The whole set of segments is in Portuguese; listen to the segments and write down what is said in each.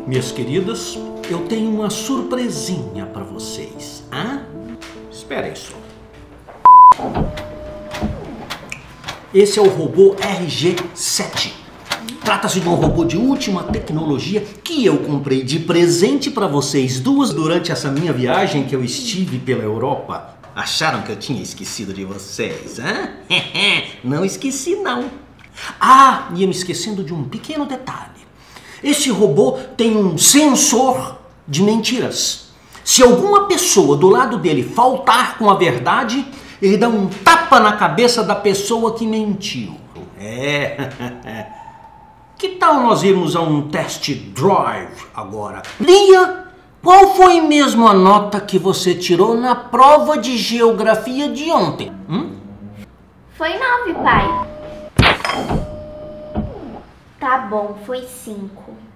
Minhas queridas, eu tenho uma surpresinha para vocês. Espera aí só. Esse é o robô RG7. Trata-se de um robô de última tecnologia que eu comprei de presente para vocês duas durante essa minha viagem que eu estive pela Europa. Acharam que eu tinha esquecido de vocês, Não esqueci, não. Ia me esquecendo de um pequeno detalhe. Esse robô tem um sensor de mentiras. Se alguma pessoa do lado dele faltar com a verdade, ele dá um tapa na cabeça da pessoa que mentiu. Que tal nós irmos a um test drive agora? Lia, qual foi mesmo a nota que você tirou na prova de geografia de ontem? Foi 9, pai. Tá bom, foi 5.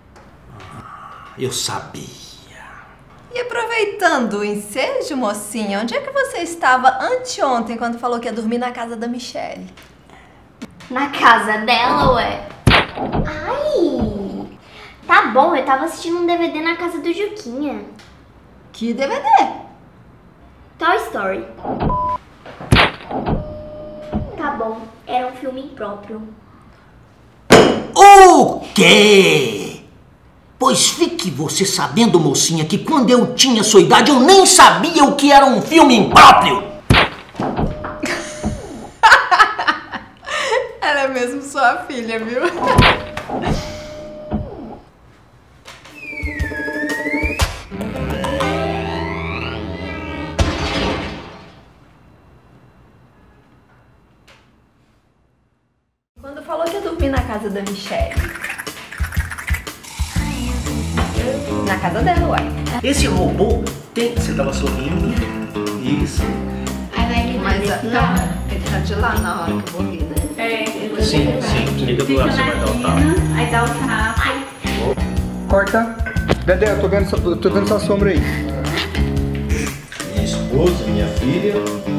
Eu sabia. E aproveitando o ensejo, mocinha, onde é que você estava anteontem quando falou que ia dormir na casa da Michelle? Na casa dela, ué? Ai! Tá bom, eu tava assistindo um DVD na casa do Juquinha. Que DVD? Toy Story. Tá bom, era um filme impróprio. O quê? Pois fique você sabendo, mocinha, que quando eu tinha sua idade eu nem sabia o que era um filme impróprio. Ela é mesmo sua filha, viu? Quando falou que ia dormir na casa da Michelle. Na casa dela, uai. Esse robô tem... Você tava sorrindo? Isso. Mas ele tá de lá na hora que eu vou rir, né? Sim. Fica do lado, você vai dar o tapa. Aí dá o tapa. Corta. Dedé, eu tô vendo sua sombra aí. Minha esposa, minha filha.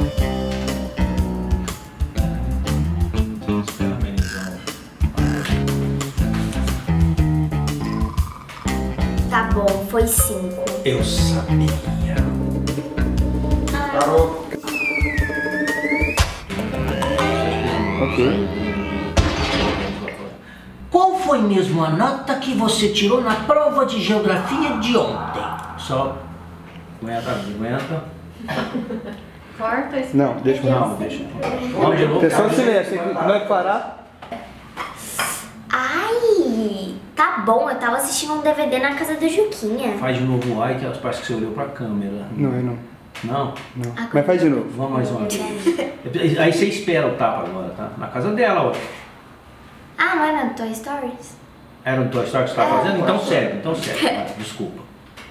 Tá bom, foi 5. Eu sabia. Parou. Ok. Qual foi mesmo a nota que você tirou na prova de geografia de ontem? Só aguenta. Corta esse. Não, deixa. Vamos de novo. Atenção, silêncio. Não vai parar? Ai! Tá bom, eu tava assistindo um DVD na casa do Juquinha. Faz de novo o ai, que parece que você olhou pra câmera. Não, eu não. Não? Não. Mas faz de novo. Vamos mais uma vez. Aí você espera o tapa agora, tá? Na casa dela, ó. Não é na Toy Stories? Era um Toy Story que você estava fazendo? Então segue. Desculpa.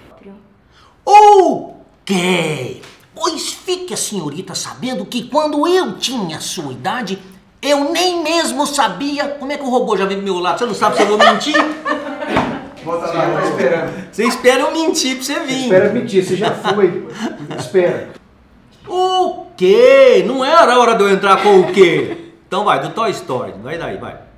Ok! Pois fique a senhorita sabendo que quando eu tinha a sua idade, eu nem mesmo sabia como é que o robô já veio do meu lado. Você não sabe se eu vou mentir? Volta lá, tá esperando. Você espera eu mentir pra você vir. Espera mentir, você já foi. Espera. O quê? Não era a hora de eu entrar com o quê? Então vai, do Toy Story. Vai daí, vai.